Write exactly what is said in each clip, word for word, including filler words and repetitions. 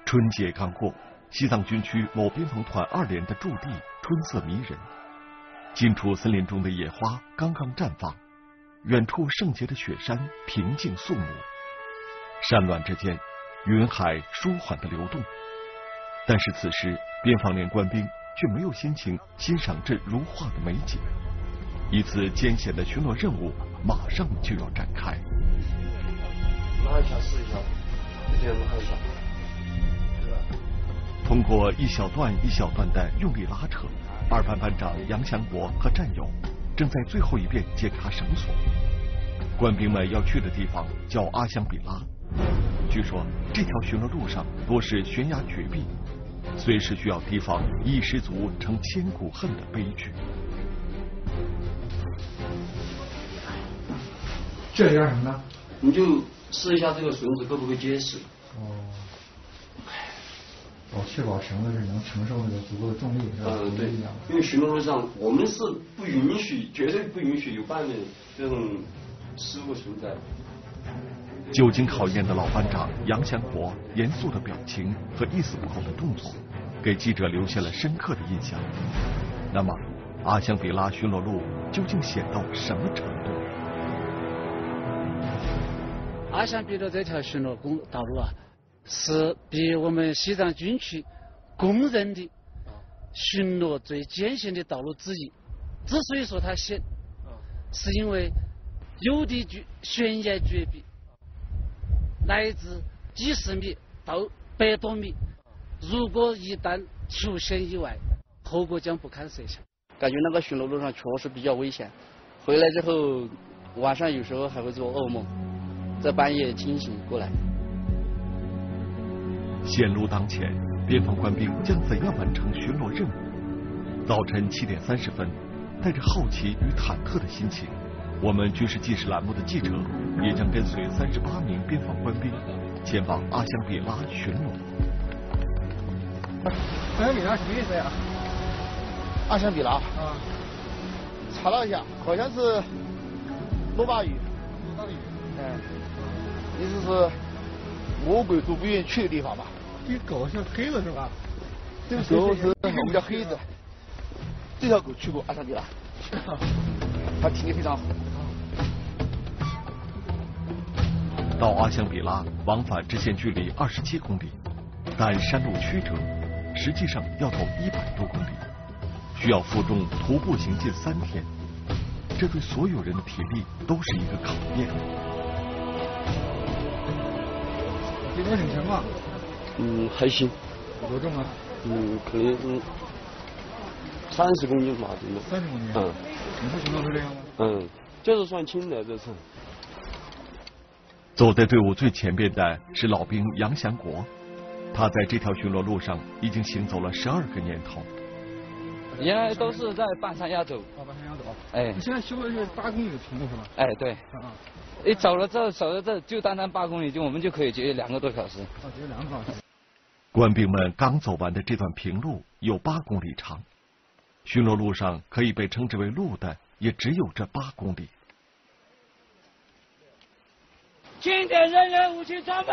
春节刚过，西藏军区某边防团二连的驻地春色迷人，近处森林中的野花刚刚绽放，远处圣洁的雪山平静肃穆。山峦之间，云海舒缓的流动。但是此时，边防连官兵却没有心情欣赏这如画的美景。一次艰险的巡逻任务马上就要展开。 拉一下试一下，这样拉一下。 通过一小段一小段的用力拉扯，二班班长杨祥国和战友正在最后一遍解开绳索。官兵们要去的地方叫阿香比拉，据说这条巡逻路上多是悬崖绝壁，随时需要提防一失足成千古恨的悲剧。 这里干什么呢？ 你就试一下这个绳子够不够结实。 哦。哦，确保绳子是能承受那个足够的重力，是吧？ 嗯，对。因为巡逻路上，我们是不允许，绝对不允许有半点这种失误存在。 久经考验的老班长杨祥国严肃的表情和一丝不苟的动作，给记者留下了深刻的印象。那么，阿香比拉巡逻路究竟险到什么程度？ 阿香比拉这条巡逻公道路啊，是比我们西藏军区公认的巡逻最艰险的道路之一。之所以说它险，是因为有的绝悬崖绝壁，来自几十米到百多米，如果一旦出现意外，后果将不堪设想。 感觉那个巡逻路上确实比较危险，回来之后晚上有时候还会做噩梦，在半夜惊醒过来。 险路当前，边防官兵将怎样完成巡逻任务？早晨七点三十分，带着好奇与忐忑的心情，我们军事纪实栏目的记者也将跟随三十八名边防官兵前往阿香比拉巡逻。 阿香比拉什么意思呀？ 阿香比拉啊，查了一下，好像是罗巴语。 罗巴语。 嗯，意思是魔鬼都不愿意去的地方吧？ 这狗是黑子是吧？ 这个狗是我们叫黑子。这条狗去过阿香比拉，它体力非常好。 到阿香比拉往返直线距离二十七公里，但山路曲折，实际上要走一百多公里，需要负重徒步行进三天，这对所有人的体力都是一个考验。 这多挺沉吧？ 嗯，还行。 有多重啊？ 嗯，可能是三十公斤吧，真的。 三十公斤。 嗯。 你不巡逻是这样吗？ 嗯，这是算轻的，这是。 走在队伍最前边的是老兵杨祥国，他在这条巡逻路上已经行走了十二个年头。 原来都是在半山腰走。 啊，半山腰走。 哎。 你现在修的是八公里的平路是吧？ 哎，对。 啊。 一走了这走了这就单单八公里，就我们就可以节约两个多小时。 啊，节约两个多小时。 官兵们刚走完的这段平路有八公里长，巡逻路上可以被称之为路的也只有这八公里。 清点人员武器装备。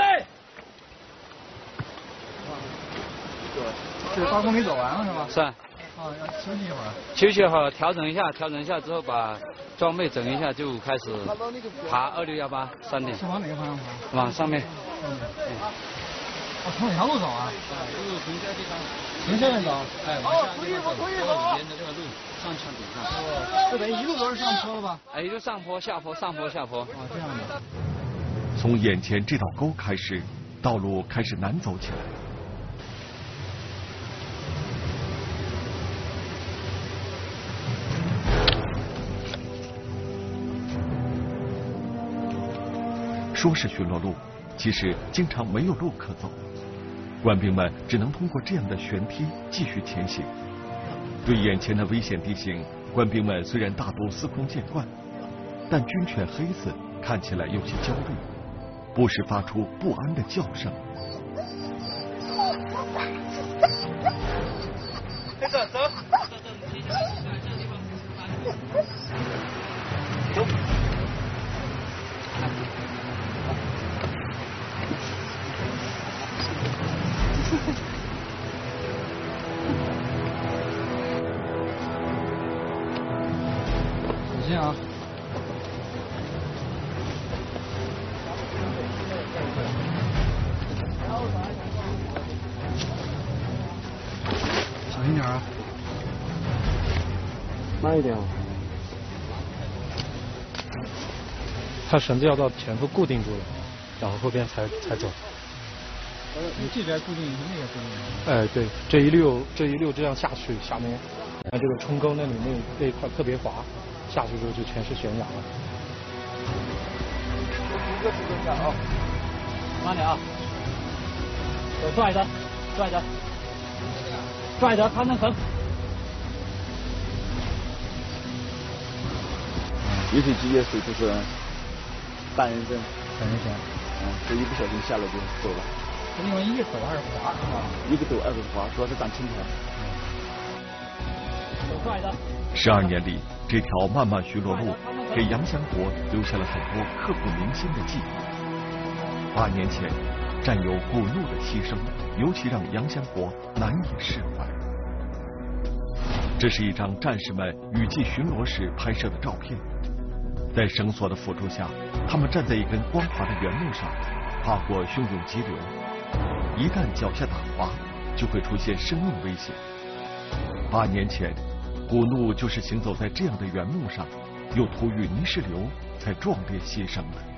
这八公里走完了是吧？ 是啊。 啊，要休息一会儿。 休息好，调整一下，调整一下之后把装备整一下，就开始爬二六幺八山顶。 是往哪个方向爬？ 往上面。 嗯。哦，从哪条路走啊？ 就是从这地方。 从下面走。 哎，往下面走，然后沿着这个路上墙顶上。 哦，这等于一路都是上坡了吧？ 哎，一路上坡下坡，上坡下坡。 哦，这样的。 从眼前这道沟开始，道路开始难走起来。说是巡逻路，其实经常没有路可走，官兵们只能通过这样的悬梯继续前行。对眼前的危险地形，官兵们虽然大多司空见惯，但军犬黑子看起来有些焦虑，不时发出不安的叫声。 黑子，走。走。 心啊！小心点啊！ 慢一点啊！ 它绳子要到前头固定住了，然后后边才才走。 你这边固定，那边固定。 哎，对，这一溜这一溜这样下去，下面看这个冲沟那里那那一块特别滑，下去之后就全是悬崖了。 一个速度下啊，慢点啊，手拽着，拽着，拽着，看着绳。 游水机也水出是半人身， 半人身。 嗯，这一不小心下来就走了。 这地方一个陡二个滑是吧？ 一个陡二个滑，主要是涨青苔。 手拽着。 十二年里，这条漫漫巡逻路给杨祥国留下了很多刻骨铭心的记忆。八年前，战友古怒的牺牲，尤其让杨祥国难以释怀。这是一张战士们雨季巡逻时拍摄的照片。在绳索的辅助下，他们站在一根光滑的原木上，跨过汹涌急流。一旦脚下打滑，就会出现生命危险。八年前，古怒就是行走在这样的原木上，又突遇泥石流，才壮烈牺牲的。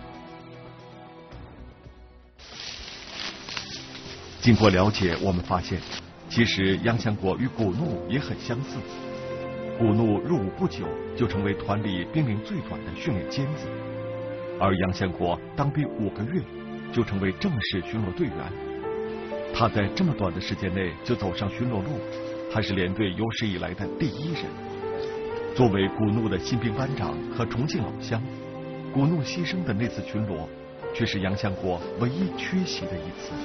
经过了解，我们发现，其实杨祥国与古怒也很相似。古怒入伍不久就成为团里兵龄最短的训练尖子，而杨祥国当兵五个月就成为正式巡逻队员。他在这么短的时间内就走上巡逻路，还是连队有史以来的第一人。作为古怒的新兵班长和重庆老乡，古怒牺牲的那次巡逻，却是杨祥国唯一缺席的一次。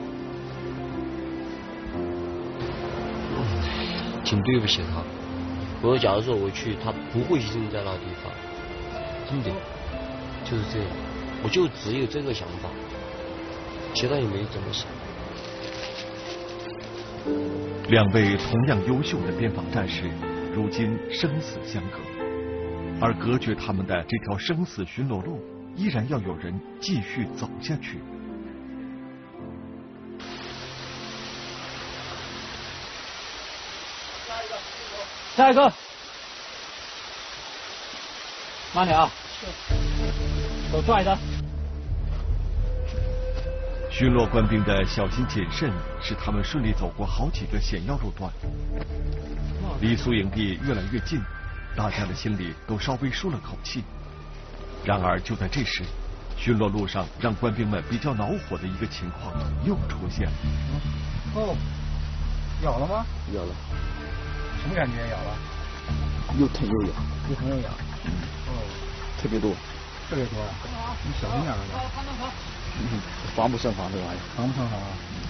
挺对不起他。我说，假如说我去，他不会牺牲在那地方，真的就是这样，我就只有这个想法，其他也没怎么想。 两位同样优秀的边防战士，如今生死相隔，而隔绝他们的这条生死巡逻路，依然要有人继续走下去。 下一个，慢点啊，手拽着。 巡逻官兵的小心谨慎，使他们顺利走过好几个险要路段。离宿营地越来越近，大家的心里都稍微舒了口气。然而就在这时，巡逻路上让官兵们比较恼火的一个情况又出现了。 哦，咬了吗？ 咬了。 什么感觉？咬了？ 又疼又痒。 又疼又痒。 嗯。 哦。 特别多。 特别多啊！你小心点儿吧。 嗯，防不胜防这玩意儿。 防不胜防啊！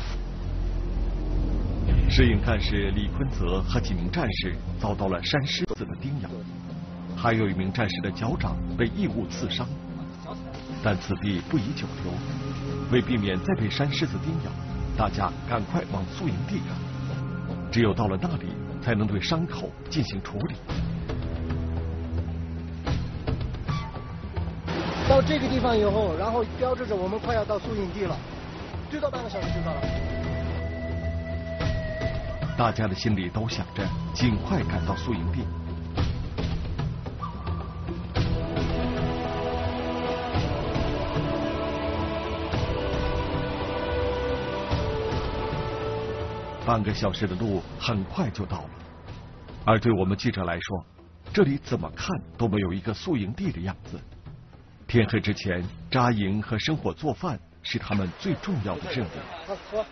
摄影干事李坤泽和几名战士遭到了山狮子的叮咬，还有一名战士的脚掌被异物刺伤。但此地不宜久留，为避免再被山狮子叮咬，大家赶快往宿营地赶。只有到了那里，才能对伤口进行处理。 到这个地方以后，然后标志着我们快要到宿营地了，最多半个小时就到了。 大家的心里都想着尽快赶到宿营地。半个小时的路很快就到了，而对我们记者来说，这里怎么看都没有一个宿营地的样子。天黑之前扎营和生火做饭是他们最重要的任务。 好，喝。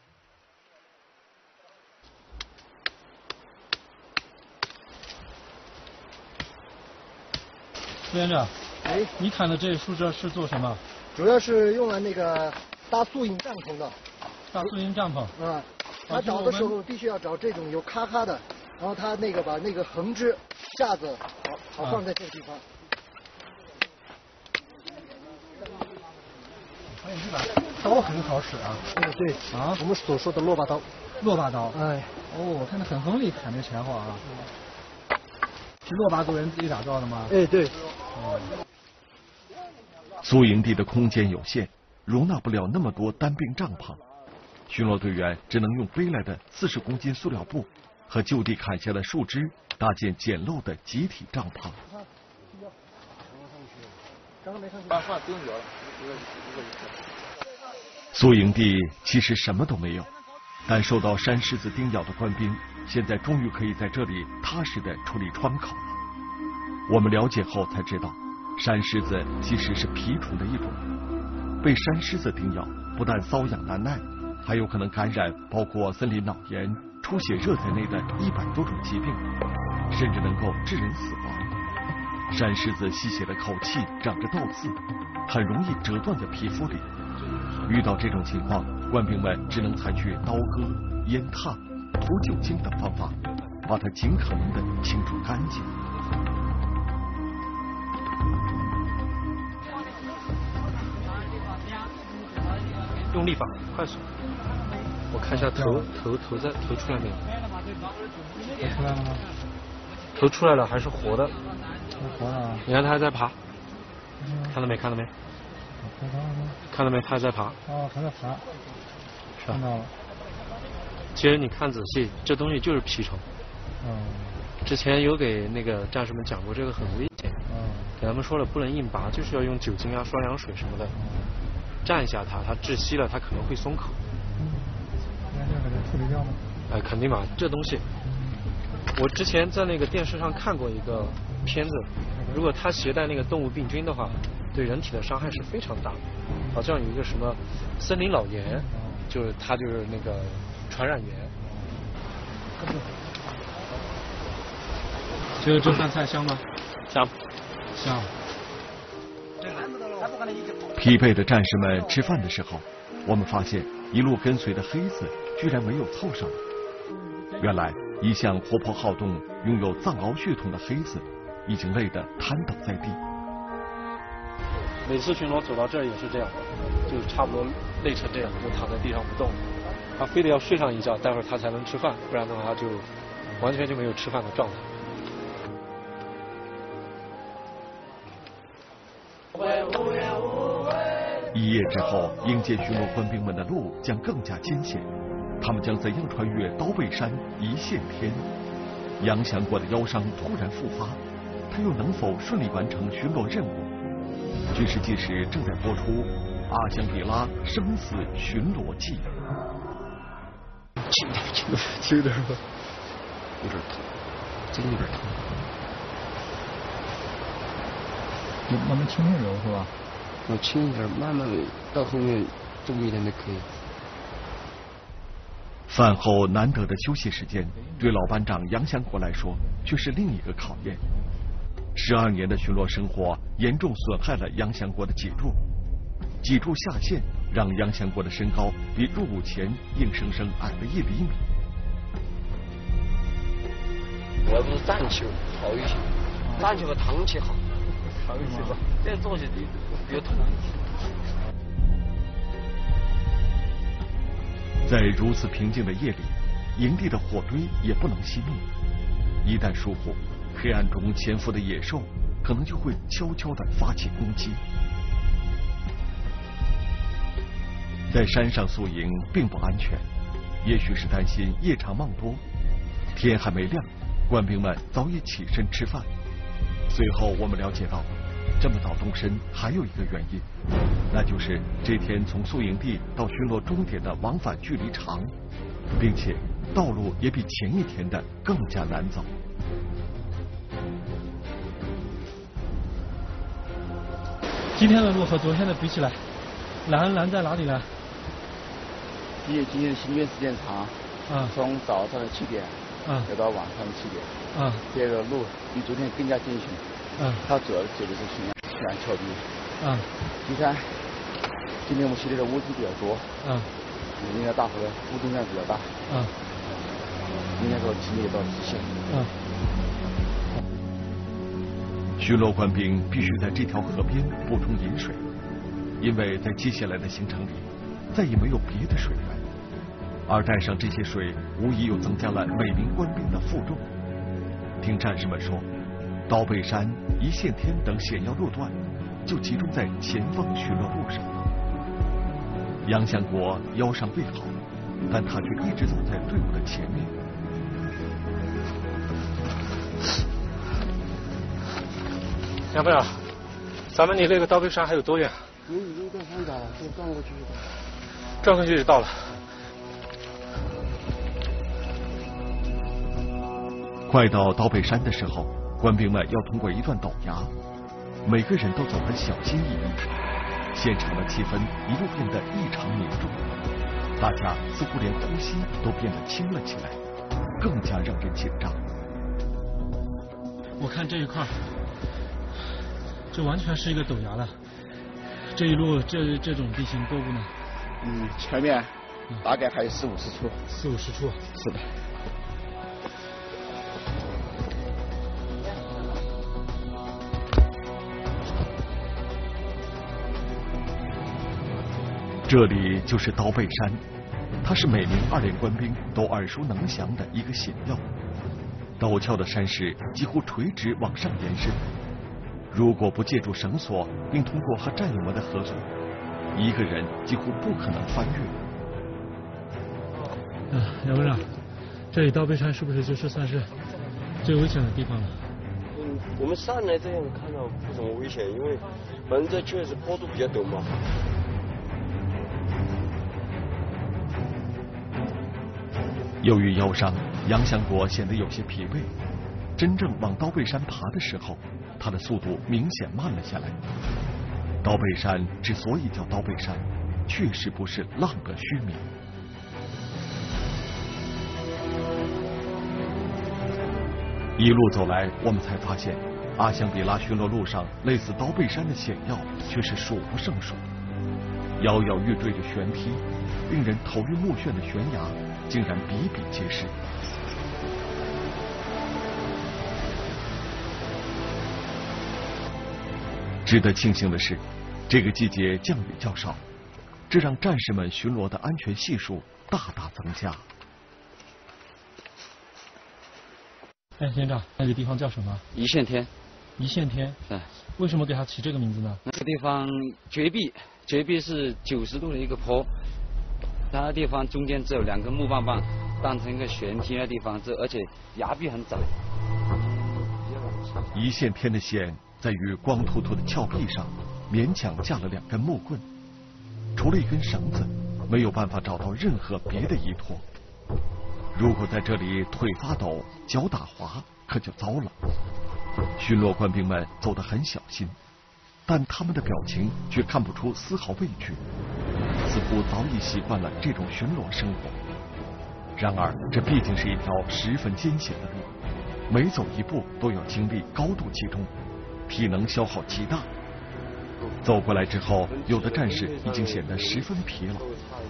副连长， 哎， 你看的这树枝是做什么？ 主要是用来那个搭宿营帐篷的。 搭宿营帐篷。 啊，他找的时候必须要找这种有咔咔的，然后他那个把那个横枝架子好好放在这个地方。 哎，这把刀很好使啊。 嗯，对啊，我们所说的落把刀。 落把刀。 哎， 哦，看着很锋利，砍这柴火啊。 是骆拔族人自己打造的吗？ 哎，对。 哦。 宿营地的空间有限，容纳不了那么多单兵帐篷，巡逻队员只能用背来的四十公斤塑料布和就地砍下的树枝搭建简陋的集体帐篷。 刚刚没上去。 把话不用聊了。 宿营地其实什么都没有，但受到山狮子叮咬的官兵，现在终于可以在这里踏实地处理窗口了。我们了解后才知道，山狮子其实是蜱虫的一种，被山狮子叮咬，不但瘙痒难耐，还有可能感染包括森林脑炎、出血热在内的一百多种疾病，甚至能够致人死亡。山狮子吸血的口气长着倒刺，很容易折断在皮肤里。遇到这种情况，官兵们只能采取刀割、烟烫、涂酒精等方法，把它尽可能的清除干净。 用力法，快速。我看一下头头头在头出来没有？ 头出来了吗？ 头出来了，还是活的。 活了。 你看它还在爬，看到没？看到没？看到没？它还在爬。 哦，还在爬。看到了。 其实你看仔细，这东西就是蜱虫。 嗯。 之前有给那个战士们讲过，这个很危险。 嗯。 给他们说了，不能硬拔，就是要用酒精啊、双氧水什么的。蘸一下它，它窒息了，它可能会松口。 嗯，那就给它处理掉吗？ 哎，肯定嘛，这东西，我之前在那个电视上看过一个片子，如果它携带那个动物病菌的话，对人体的伤害是非常大的。好像有一个什么森林脑炎，就是它就是那个传染源。觉得这饭菜香吗？香，香。 疲惫的战士们吃饭的时候，我们发现一路跟随的黑子居然没有凑上来。原来一向活泼好动、拥有藏獒血统的黑子已经累得瘫倒在地。 每次巡逻走到这儿也是这样，就差不多累成这样，就躺在地上不动。他非得要睡上一觉，待会儿他才能吃饭，不然的话他就完全就没有吃饭的状态。 一夜之后，迎接巡逻官兵们的路将更加艰险。他们将怎样穿越刀背山一线天？杨祥国的腰伤突然复发，他又能否顺利完成巡逻任务？军事纪实正在播出《阿香比拉生死巡逻记》。 轻点，轻点，轻点吧，有点疼，真有点疼。 你慢慢轻轻揉是吧？ 我轻一点，慢慢到后面重一点就可以。 饭后难得的休息时间，对老班长杨祥国来说却是另一个考验。十二年的巡逻生活严重损害了杨祥国的脊柱，脊柱下陷让杨祥国的身高比入伍前硬生生矮了一厘米。 我要不是站起好一些，站起和躺起好，躺一些吧，这样坐起比较痛。 在如此平静的夜里，营地的火堆也不能熄灭。一旦疏忽，黑暗中潜伏的野兽可能就会悄悄地发起攻击。在山上宿营并不安全，也许是担心夜长梦多，天还没亮，官兵们早已起身吃饭。随后我们了解到，这么早动身还有一个原因，那就是这天从宿营地到巡逻终点的往返距离长，并且道路也比前一天的更加难走。 今天的路和昨天的比起来，难难在哪里呢？ 因为今天行军时间长， 啊， 从早上的七点， 啊， 要到晚上的七点， 啊， 这个路比昨天更加艰险， 啊， 它主要走的是悬崖悬崖峭壁， 啊， 第三，今天我们系列的乌鸡比较多， 啊， 应该大河乌动量比较大， 啊， 应该说体力也到极限， 啊。 巡逻官兵必须在这条河边补充饮水，因为在接下来的行程里再也没有别的水源，而带上这些水无疑又增加了每名官兵的负重。听战士们说， 刀背山、一线天等险要路段就集中在前方巡逻路上。杨相国腰伤未好，但他却一直走在队伍的前面。 杨队长，咱们离那个刀背山还有多远？ 你已经在山脚了，就转过去就到了。 转过去就到了。 快到刀背山的时候，官兵们要通过一段陡崖，每个人都走得小心翼翼。现场的气氛一路变得异常凝重，大家似乎连呼吸都变得轻了起来，更加让人紧张。 我看这一块，这完全是一个陡崖了。这一路这这种地形多不呢？ 嗯，前面大概还有四五十处。 四五十处。 是的。 这里就是刀背山，它是每名二连官兵都耳熟能详的一个险要。陡峭的山势几乎垂直往上延伸，如果不借助绳索，并通过和战友们的合作，一个人几乎不可能翻越。 啊，杨部长，这里刀背山是不是就是算是最危险的地方了？ 嗯，我们上来这样看到不怎么危险，因为反正这确实坡度比较陡嘛。 由于腰伤，杨相国显得有些疲惫。真正往刀背山爬的时候，他的速度明显慢了下来。刀背山之所以叫刀背山，确实不是浪得虚名。一路走来，我们才发现，阿香比拉巡逻路上类似刀背山的险要却是数不胜数。摇摇欲坠的悬梯，令人头晕目眩的悬崖，竟然比比皆是。值得庆幸的是，这个季节降雨较少，这让战士们巡逻的安全系数大大增加。 哎，连长，那个地方叫什么？ 一线天。 一线天。 对。 为什么给它起这个名字呢？ 那个地方绝壁，绝壁是九十度的一个坡，它的地方中间只有两根木棒棒，当成一个悬梯的地方，这而且崖壁很窄。 一线天的险在于光秃秃的峭壁上勉强架了两根木棍，除了一根绳子，没有办法找到任何别的依托。如果在这里腿发抖、脚打滑，可就糟了。巡逻官兵们走得很小心，但他们的表情却看不出丝毫畏惧，似乎早已习惯了这种巡逻生活。然而，这毕竟是一条十分艰险的路，每走一步都要精力高度集中，体能消耗极大。走过来之后，有的战士已经显得十分疲劳。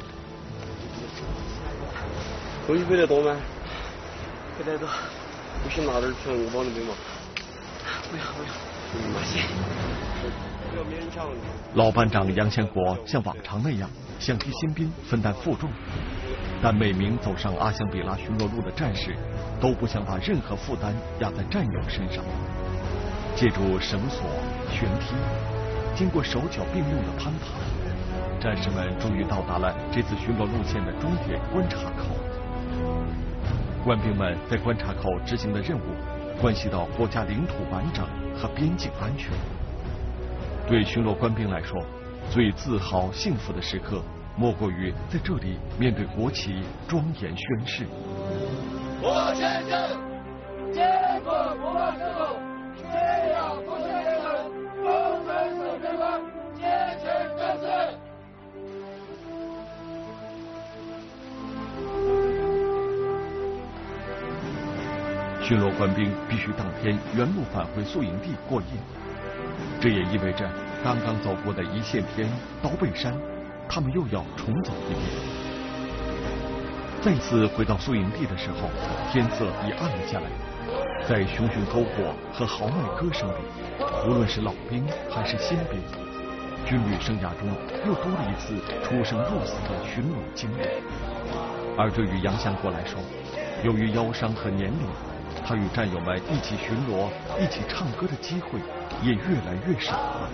东西背得多吗？背得多。不行，拿点钱我帮你背嘛。不要不要，不行。不要勉强。 老班长杨先国像往常那样想替新兵分担负重，但每名走上阿香比拉巡逻路的战士都不想把任何负担压在战友身上。借助绳索、悬梯，经过手脚并用的攀爬，战士们终于到达了这次巡逻路线的终点观察口。官兵们在观察口执行的任务，关系到国家领土完整和边境安全。对巡逻官兵来说，最自豪幸福的时刻，莫过于在这里面对国旗庄严宣誓。 我宣誓，坚固不忘之路，宣扬不屈人人，忠诚守边关，坚决根治。 巡逻官兵必须当天原路返回宿营地过夜，这也意味着刚刚走过的一线天、刀背山，他们又要重走一遍。再次回到宿营地的时候，天色已暗了下来，在熊熊篝火和豪迈歌声里，无论是老兵还是新兵，军旅生涯中又多了一次出生入死的巡逻经历。而对于杨相国来说，由于腰伤和年龄， 他与战友们一起巡逻、一起唱歌的机会也越来越少了。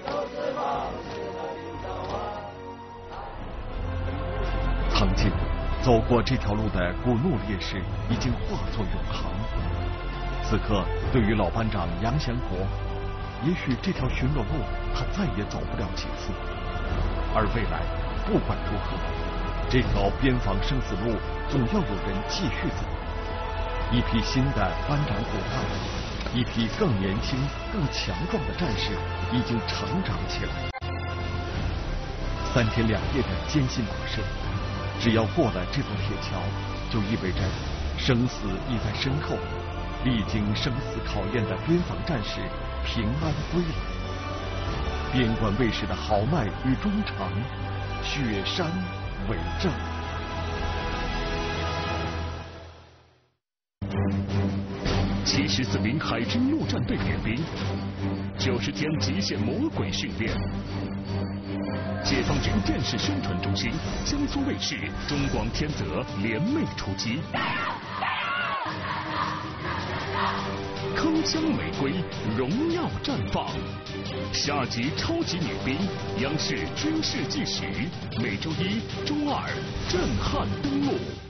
曾经走过这条路的古怒烈士已经化作永恒。此刻，对于老班长杨祥国，也许这条巡逻路他再也走不了几次。而未来，不管如何，这条边防生死路总要有人继续走。一批新的班长骨干，一批更年轻、更强壮的战士已经成长起来。三天两夜的艰辛跋涉，只要过了这座铁桥，就意味着生死已在身后。历经生死考验的边防战士平安归来。边关卫士的豪迈与忠诚，雪山为证。 七十四名海军陆战队点兵，九十天极限魔鬼训练。解放军电视宣传中心、江苏卫视、中广天泽联袂出击。铿锵玫瑰，荣耀绽放。下集超级女兵，央视军事纪实，每周一、周二震撼登陆。